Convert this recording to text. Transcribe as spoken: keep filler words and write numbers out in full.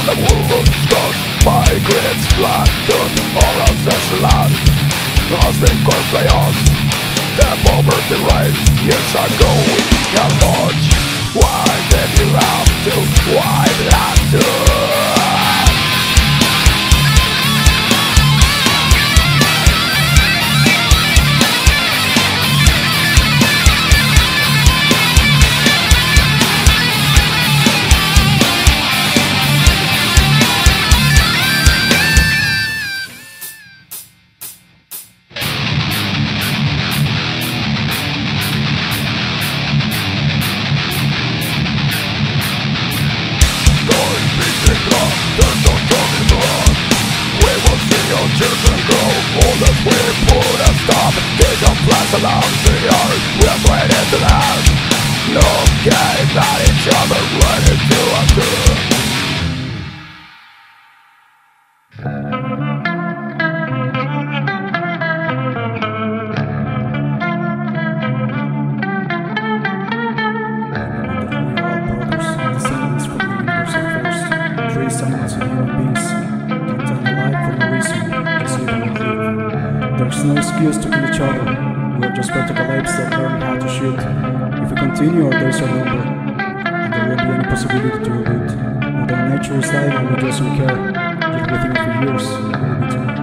The wounds caused by grids flattened all of this land. Lost in Korff chaos, the poverty rates. Years ago we can watch. Why did you have to? Why did I have to? Children grow, all that we put a stop. They don't last along the earth. We are ready to last. Looking at each other, ready to undo. There's no excuse to kill each other. We're just protocol apes that learn how to shoot. If we continue, our days are numbered, and there won't be any possibility to reboot. Mother Nature is dying and we just don't care. Yet within a few years, we will be too.